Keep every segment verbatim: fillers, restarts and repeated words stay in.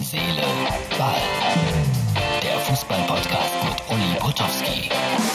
Seele, Ball. Der Fußball-Podcast mit Uli Potowski.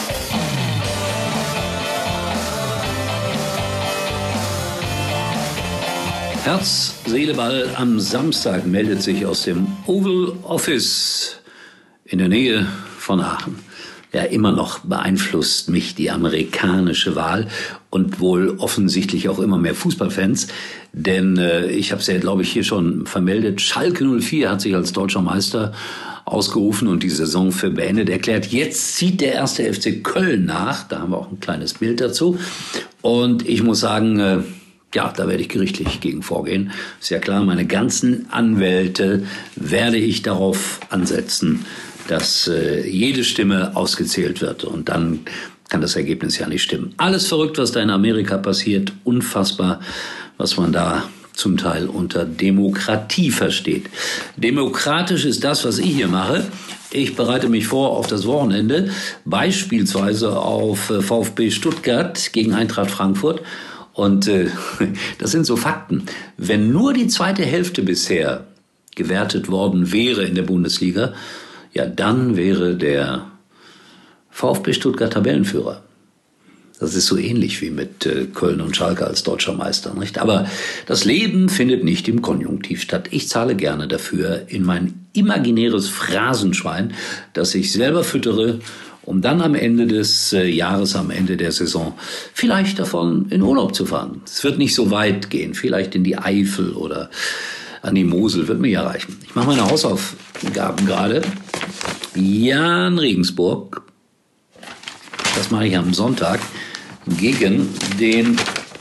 Herz, Seele, Ball. Am Samstag meldet sich aus dem Oval Office in der Nähe von Aachen. Ja, immer noch beeinflusst mich die amerikanische Wahl und wohl offensichtlich auch immer mehr Fußballfans. Denn äh, ich habe es ja, glaube ich, hier schon vermeldet, Schalke null vier hat sich als deutscher Meister ausgerufen und die Saison für beendet erklärt. Jetzt zieht der erste F C Köln nach. Da haben wir auch ein kleines Bild dazu. Und ich muss sagen, äh, ja, da werde ich gerichtlich gegen vorgehen. Ist ja klar, meine ganzen Anwälte werde ich darauf ansetzen, dass äh, jede Stimme ausgezählt wird. Und dann kann das Ergebnis ja nicht stimmen. Alles verrückt, was da in Amerika passiert. Unfassbar, was man da zum Teil unter Demokratie versteht. Demokratisch ist das, was ich hier mache. Ich bereite mich vor auf das Wochenende, beispielsweise auf VfB Stuttgart gegen Eintracht Frankfurt. Und äh, das sind so Fakten. Wenn nur die zweite Hälfte bisher gewertet worden wäre in der Bundesliga, ja, dann wäre der VfB Stuttgart Tabellenführer. Das ist so ähnlich wie mit äh, Köln und Schalke als deutscher Meister, nicht? Aber das Leben findet nicht im Konjunktiv statt. Ich zahle gerne dafür in mein imaginäres Phrasenschwein, das ich selber füttere, um dann am Ende des äh, Jahres, am Ende der Saison, vielleicht davon in Urlaub zu fahren. Es wird nicht so weit gehen, vielleicht in die Eifel oder an die Mosel, wird mir ja reichen. Ich mache meine Hausaufgaben gerade. Jan Regensburg, das mache ich am Sonntag, gegen den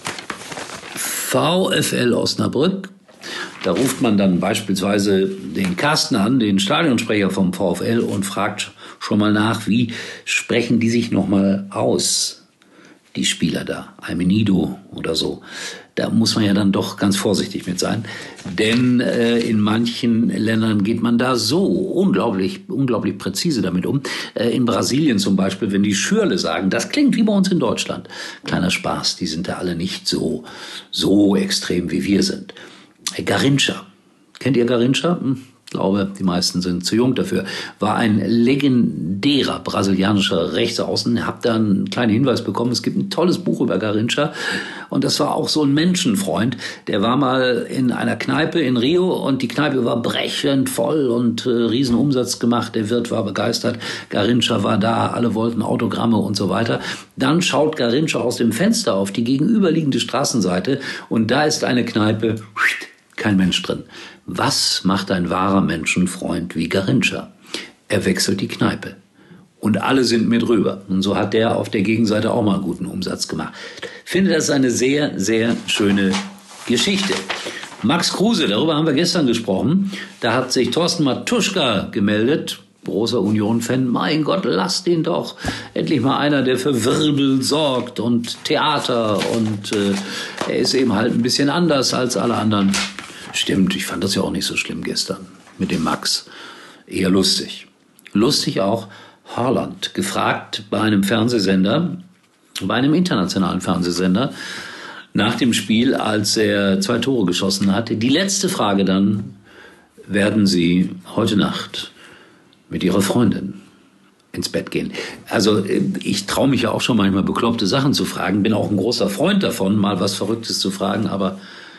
VfL Osnabrück. Da ruft man dann beispielsweise den Carsten an, den Stadionsprecher vom VfL, und fragt schon mal nach, wie sprechen die sich nochmal aus, die Spieler da, Aymenido oder so. Da muss man ja dann doch ganz vorsichtig mit sein, denn äh, in manchen Ländern geht man da so unglaublich, unglaublich präzise damit um. Äh, in Brasilien zum Beispiel, wenn die Schürle sagen, das klingt wie bei uns in Deutschland. Kleiner Spaß, die sind da alle nicht so, so extrem wie wir sind. Äh, Garrincha, kennt ihr Garrincha? Hm. Ich glaube, die meisten sind zu jung dafür, war ein legendärer brasilianischer Rechtsaußen. Ich habe da einen kleinen Hinweis bekommen, es gibt ein tolles Buch über Garrincha und das war auch so ein Menschenfreund. Der war mal in einer Kneipe in Rio und die Kneipe war brechend voll und äh, Riesenumsatz gemacht. Der Wirt war begeistert, Garrincha war da, alle wollten Autogramme und so weiter. Dann schaut Garrincha aus dem Fenster auf die gegenüberliegende Straßenseite und da ist eine Kneipe, kein Mensch drin. Was macht ein wahrer Menschenfreund wie Garrincha? Er wechselt die Kneipe. Und alle sind mit rüber. Und so hat der auf der Gegenseite auch mal einen guten Umsatz gemacht. Ich finde, das ist eine sehr, sehr schöne Geschichte. Max Kruse, darüber haben wir gestern gesprochen. Da hat sich Thorsten Matuschka gemeldet. Großer Union-Fan. Mein Gott, lasst ihn doch. Endlich mal einer, der für Wirbel sorgt und Theater. Und äh, er ist eben halt ein bisschen anders als alle anderen. Stimmt, ich fand das ja auch nicht so schlimm gestern mit dem Max. Eher lustig. Lustig auch Haaland, gefragt bei einem Fernsehsender, bei einem internationalen Fernsehsender, nach dem Spiel, als er zwei Tore geschossen hatte. Die letzte Frage dann: Werden Sie heute Nacht mit Ihrer Freundin ins Bett gehen? Also ich traue mich ja auch schon manchmal bekloppte Sachen zu fragen, bin auch ein großer Freund davon, mal was Verrücktes zu fragen, aber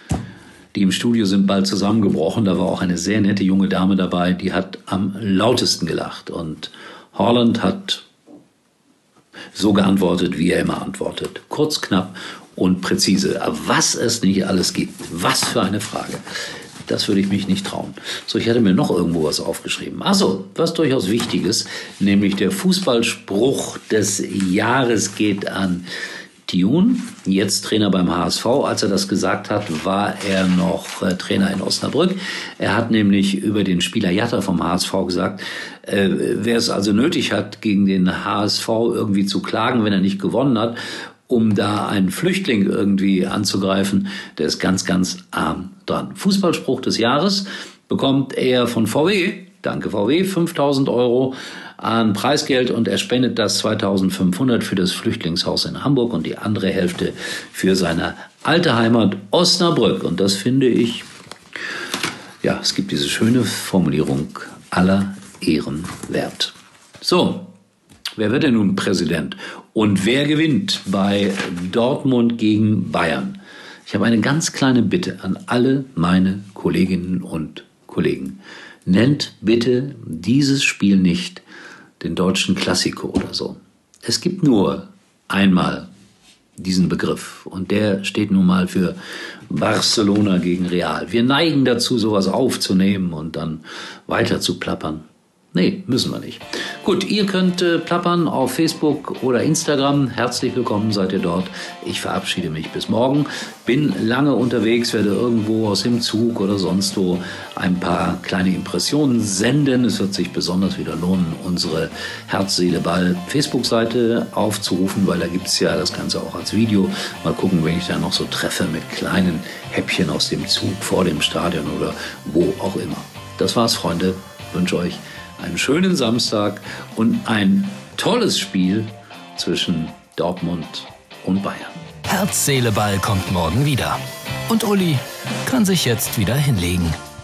die im Studio sind bald zusammengebrochen. Da war auch eine sehr nette junge Dame dabei, die hat am lautesten gelacht. Und Haaland hat so geantwortet, wie er immer antwortet. Kurz, knapp und präzise. Aber was es nicht alles gibt, was für eine Frage. Das würde ich mich nicht trauen. So, ich hatte mir noch irgendwo was aufgeschrieben. Achso, was durchaus Wichtiges, nämlich der Fußballspruch des Jahres geht an Tune, jetzt Trainer beim H S V. Als er das gesagt hat, war er noch äh, Trainer in Osnabrück. Er hat nämlich über den Spieler Jatta vom H S V gesagt, äh, wer es also nötig hat, gegen den H S V irgendwie zu klagen, wenn er nicht gewonnen hat, um da einen Flüchtling irgendwie anzugreifen, der ist ganz, ganz arm dran. Fußballspruch des Jahres bekommt er von V W. Danke V W, fünftausend Euro an Preisgeld und er spendet das zweitausendfünfhundert für das Flüchtlingshaus in Hamburg und die andere Hälfte für seine alte Heimat Osnabrück. Und das finde ich Ja, es gibt diese schöne Formulierung, aller Ehren wert. So, wer wird denn nun Präsident? Und wer gewinnt bei Dortmund gegen Bayern? Ich habe eine ganz kleine Bitte an alle meine Kolleginnen und Kollegen. Nennt bitte dieses Spiel nicht den deutschen Klassiko oder so. Es gibt nur einmal diesen Begriff und der steht nun mal für Barcelona gegen Real. Wir neigen dazu, sowas aufzunehmen und dann weiter zu plappern. Nee, müssen wir nicht. Gut, ihr könnt äh, plappern auf Facebook oder Instagram. Herzlich willkommen seid ihr dort. Ich verabschiede mich bis morgen. Bin lange unterwegs, werde irgendwo aus dem Zug oder sonst wo ein paar kleine Impressionen senden. Es wird sich besonders wieder lohnen, unsere Herz, Seele, Ball Facebook-Seite aufzurufen, weil da gibt es ja das Ganze auch als Video. Mal gucken, wen ich da noch so treffe mit kleinen Häppchen aus dem Zug vor dem Stadion oder wo auch immer. Das war's, Freunde. Ich wünsche euch einen schönen Samstag und ein tolles Spiel zwischen Dortmund und Bayern. Herz, Seele, Ball kommt morgen wieder. Und Uli kann sich jetzt wieder hinlegen.